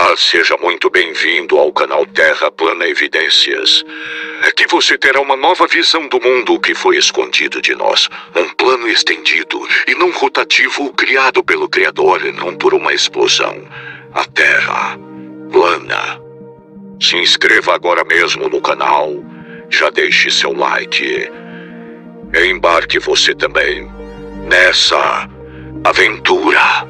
Olá, seja muito bem-vindo ao canal Terra Plana Evidências. Aqui você terá uma nova visão do mundo que foi escondido de nós. Um plano estendido e não rotativo criado pelo Criador e não por uma explosão. A Terra plana. Se inscreva agora mesmo no canal. Já deixe seu like. E embarque você também nessa aventura.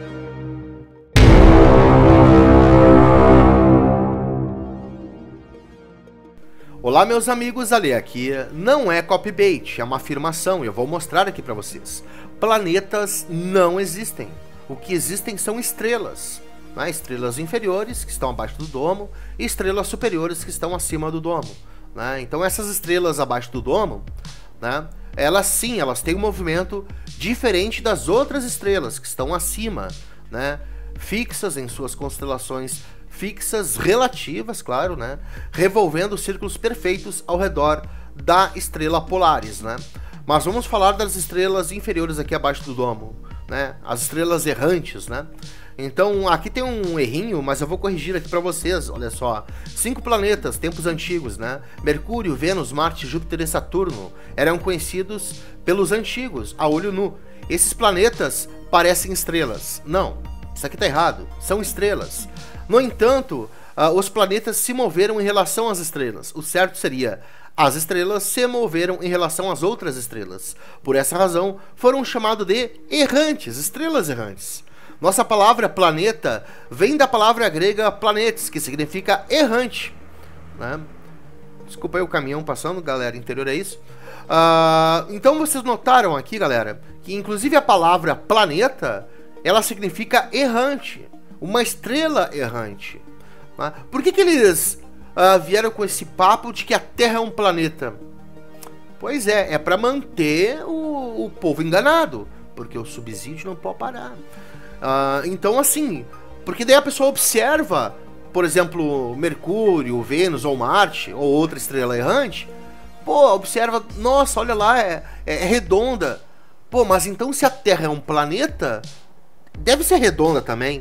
Olá meus amigos, Ali aqui não é copybait, é uma afirmação e eu vou mostrar aqui para vocês. Planetas não existem, o que existem são estrelas, né? Estrelas inferiores que estão abaixo do domo e estrelas superiores que estão acima do domo, né? Então essas estrelas abaixo do domo, né? Elas têm um movimento diferente das outras estrelas que estão acima, né? Fixas em suas constelações fixas, relativas, claro, né? Revolvendo círculos perfeitos ao redor da estrela Polaris, né? Mas vamos falar das estrelas inferiores aqui abaixo do domo, né? As estrelas errantes, né? Então, aqui tem um errinho, mas eu vou corrigir aqui para vocês, olha só. 5 planetas, tempos antigos, né? Mercúrio, Vênus, Marte, Júpiter e Saturno eram conhecidos pelos antigos, a olho nu. Esses planetas parecem estrelas. Não, isso aqui tá errado, são estrelas. No entanto, os planetas se moveram em relação às estrelas. O certo seria, as estrelas se moveram em relação às outras estrelas. Por essa razão, foram chamados de errantes, estrelas errantes. Nossa palavra planeta vem da palavra grega planetes, que significa errante, né? Desculpa aí o caminhão passando, galera, interior é isso. Então vocês notaram aqui, galera, que inclusive a palavra planeta, ela significa errante. Uma estrela errante, né? Por que eles vieram com esse papo de que a Terra é um planeta? Pois é para manter o povo enganado, porque o subsídio não pode parar. Então assim, porque daí a pessoa observa, por exemplo, Mercúrio, Vênus ou Marte, ou outra estrela errante, pô, observa, nossa, olha lá, é redonda. Pô, mas então se a Terra é um planeta, deve ser redonda também.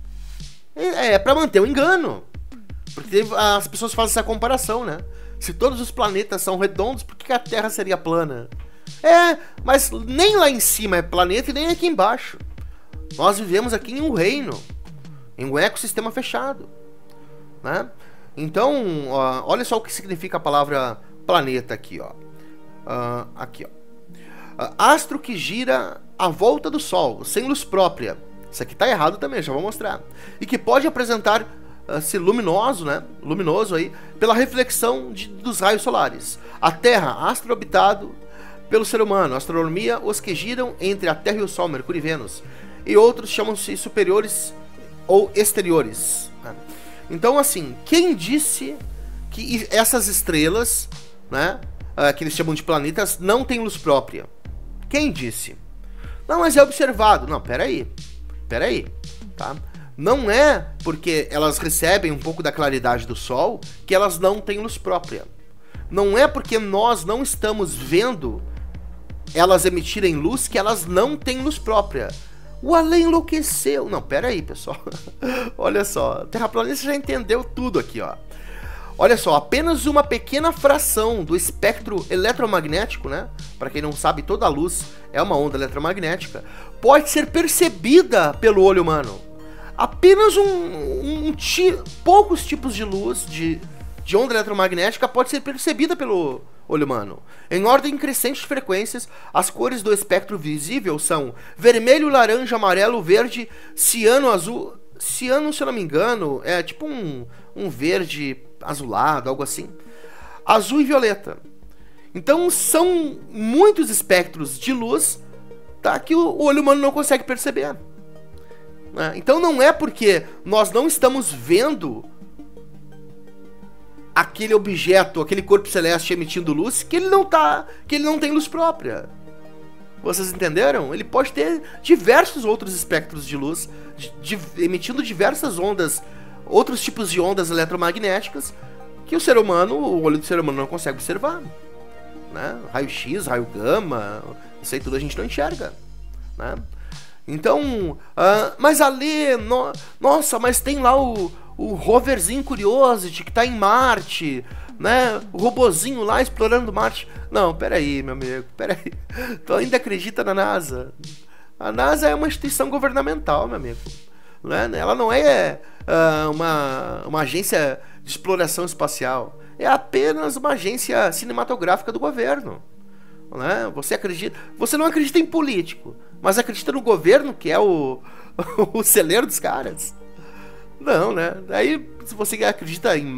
É para manter o engano. Porque as pessoas fazem essa comparação, né? Se todos os planetas são redondos, por que a Terra seria plana? Mas nem lá em cima é planeta e nem aqui embaixo. Nós vivemos aqui em um reino, em um ecossistema fechado, né? Então, olha só o que significa a palavra planeta aqui, ó. Astro que gira à volta do Sol, sem luz própria. Isso aqui tá errado também, já vou mostrar. E que pode apresentar-se luminoso, né? Luminoso aí, pela reflexão dos raios solares. A Terra, astro habitado pelo ser humano. Astronomia, os que giram entre a Terra e o Sol, Mercúrio e Vênus. E outros chamam-se superiores ou exteriores. Então, assim, quem disse que essas estrelas, né? Que eles chamam de planetas, não têm luz própria? Quem disse? Não, mas é observado. Não, peraí, tá? Não é porque elas recebem um pouco da claridade do Sol que elas não têm luz própria. Não é porque nós não estamos vendo elas emitirem luz que elas não têm luz própria. O além enlouqueceu. Não, peraí, pessoal. Olha só, terraplanista já entendeu tudo aqui, ó. Olha só, apenas uma pequena fração do espectro eletromagnético, né? Para quem não sabe, toda a luz é uma onda eletromagnética, pode ser percebida pelo olho humano. Apenas poucos tipos de luz, de onda eletromagnética, pode ser percebida pelo olho humano. Em ordem crescente de frequências, as cores do espectro visível são vermelho, laranja, amarelo, verde, ciano, azul. Ciano, se eu não me engano, é tipo um verde azulado, algo assim. Azul e violeta. Então são muitos espectros de luz, tá, que o olho humano não consegue perceber, né? Então não é porque nós não estamos vendo aquele objeto, aquele corpo celeste emitindo luz, que ele não tem luz própria. Vocês entenderam? Ele pode ter diversos outros espectros de luz, emitindo diversas ondas, outros tipos de ondas eletromagnéticas, que o olho do ser humano não consegue observar, né? Raio-X, raio gama, isso aí tudo a gente não enxerga, né? Então, mas ali, nossa, mas tem lá o o roverzinho Curiosity que tá em Marte, né? O robozinho lá explorando Marte. Não, peraí, meu amigo, peraí. Tu ainda acredita na NASA? A NASA é uma instituição governamental, meu amigo. Né? Ela não é uma agência de exploração espacial. É apenas uma agência cinematográfica do governo. Né? Você não acredita em político, mas acredita no governo, que é o celeiro dos caras. Não, né? Aí, se você acredita em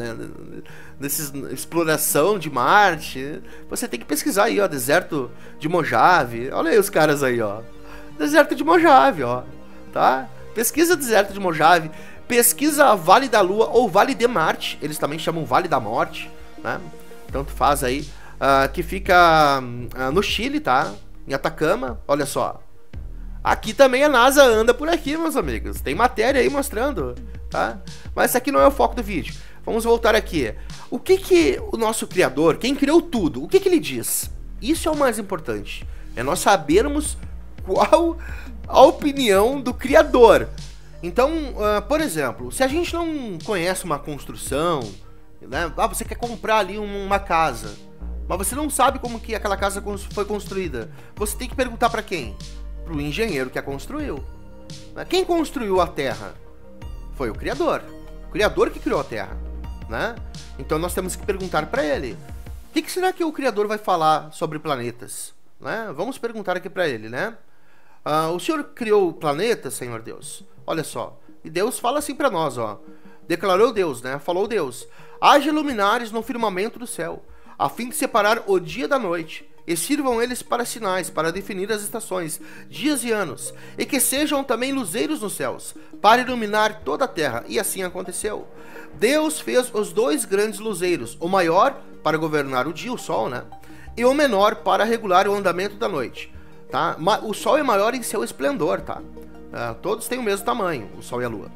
nessa exploração de Marte, você tem que pesquisar aí, ó, deserto de Mojave. Olha aí os caras aí, ó. Deserto de Mojave, ó. Tá? Pesquisa deserto de Mojave. Pesquisa Vale da Lua ou Vale de Marte. Eles também chamam Vale da Morte, né? Então tu faz aí. Que fica no Chile, tá? Em Atacama, olha só. Aqui também a NASA anda por aqui, meus amigos. Tem matéria aí mostrando, tá? Mas isso aqui não é o foco do vídeo. Vamos voltar aqui. O que o nosso criador, quem criou tudo, o que ele diz? Isso é o mais importante. É nós sabermos qual a opinião do criador. Então, por exemplo, se a gente não conhece uma construção, né? Você quer comprar ali uma casa, mas você não sabe como que aquela casa foi construída. Você tem que perguntar para quem? Pro engenheiro que a construiu. Quem construiu a Terra? Foi o Criador. O Criador que criou a Terra, né? Então nós temos que perguntar para ele. O que será que o Criador vai falar sobre planetas? Né? Vamos perguntar aqui para ele, né? O Senhor criou planetas, Senhor Deus? Olha só. E Deus fala assim para nós, ó. Declarou Deus, né? Falou Deus. Haja luminares no firmamento do céu, a fim de separar o dia da noite, e sirvam eles para sinais, para definir as estações, dias e anos, e que sejam também luzeiros nos céus, para iluminar toda a terra. E assim aconteceu. Deus fez os dois grandes luzeiros, o maior para governar o dia, o sol, né? E o menor para regular o andamento da noite, tá? O sol é maior em seu esplendor, tá? Todos têm o mesmo tamanho, o sol e a lua.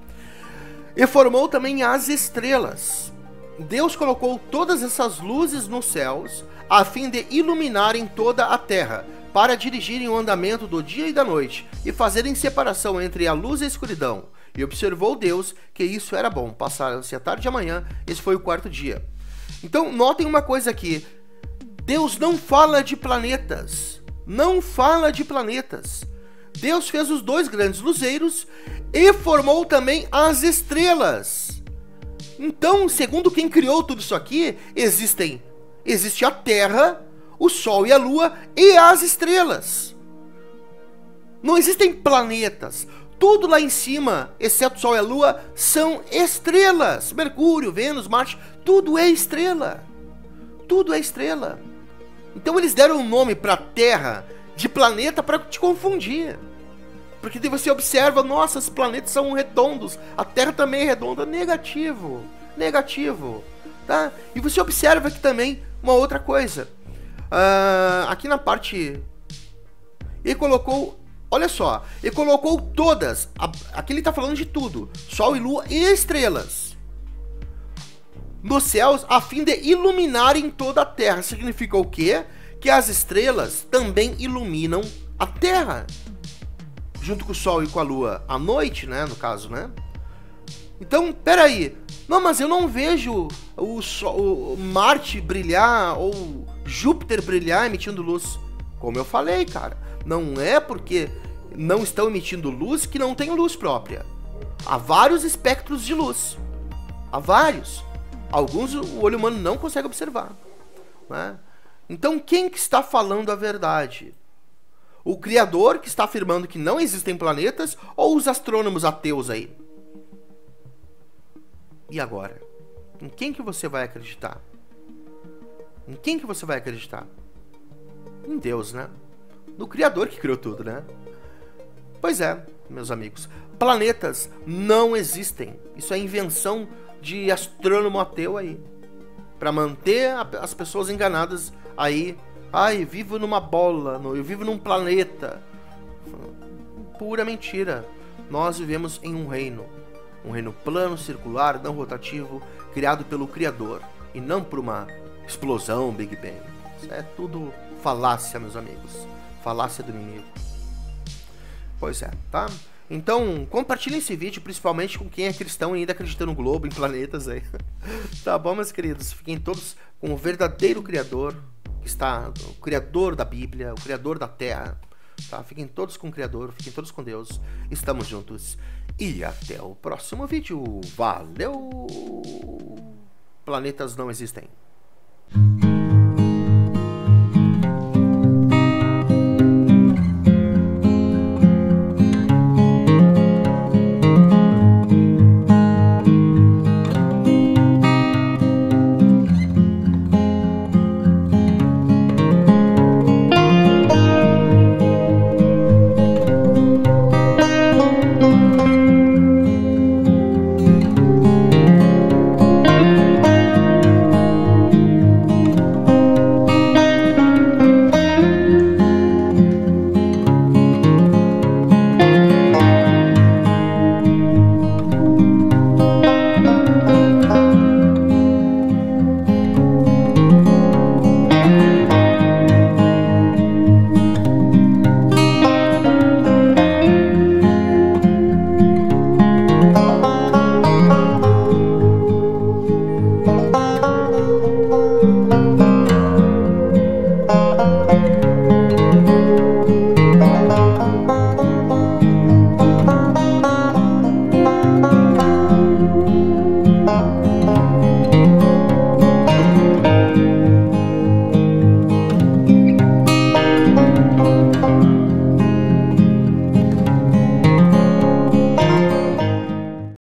E formou também as estrelas. Deus colocou todas essas luzes nos céus, a fim de iluminarem toda a terra, para dirigirem o andamento do dia e da noite, e fazerem separação entre a luz e a escuridão. E observou Deus que isso era bom. Passaram-se a tarde e a manhã, esse foi o quarto dia. Então, notem uma coisa aqui. Deus não fala de planetas. Não fala de planetas. Deus fez os dois grandes luzeiros e formou também as estrelas. Então, segundo quem criou tudo isso aqui, existe a Terra, o Sol e a Lua e as estrelas. Não existem planetas. Tudo lá em cima, exceto o Sol e a Lua, são estrelas. Mercúrio, Vênus, Marte, tudo é estrela. Tudo é estrela. Então eles deram um nome para a Terra de planeta para te confundir. Porque daí você observa, nossa, os planetas são redondos, a Terra também é redonda. Negativo, negativo, tá? E você observa aqui também uma outra coisa. Aqui na parte... Ele colocou, olha só, ele colocou todas, aqui ele está falando de tudo, Sol e Lua e estrelas, nos céus, a fim de iluminarem toda a Terra. Significa o quê? Que as estrelas também iluminam a Terra, junto com o Sol e com a Lua, à noite, né, no caso, né? Então, peraí, não, mas eu não vejo o Marte brilhar ou Júpiter brilhar emitindo luz. Como eu falei, cara, não é porque não estão emitindo luz que não tem luz própria. Há vários espectros de luz, há vários. Alguns o olho humano não consegue observar, né? Então, quem que está falando a verdade? O Criador, que está afirmando que não existem planetas, ou os astrônomos ateus aí? E agora? Em quem que você vai acreditar? Em quem que você vai acreditar? Em Deus, né? No Criador que criou tudo, né? Pois é, meus amigos. Planetas não existem. Isso é invenção de astrônomo ateu aí, para manter as pessoas enganadas aí. Ai, vivo numa bola, eu vivo num planeta. Pura mentira. Nós vivemos em um reino plano, circular, não rotativo, criado pelo Criador, e não por uma explosão Big Bang. Isso é tudo falácia, meus amigos. Falácia do inimigo. Pois é, tá? Então, compartilhem esse vídeo, principalmente com quem é cristão e ainda acredita no globo, em planetas aí. Tá bom, meus queridos? Fiquem todos com o verdadeiro Criador, que está, o Criador da Bíblia, o Criador da Terra. Tá? Fiquem todos com o Criador, fiquem todos com Deus. Estamos juntos. E até o próximo vídeo. Valeu! Planetas não existem.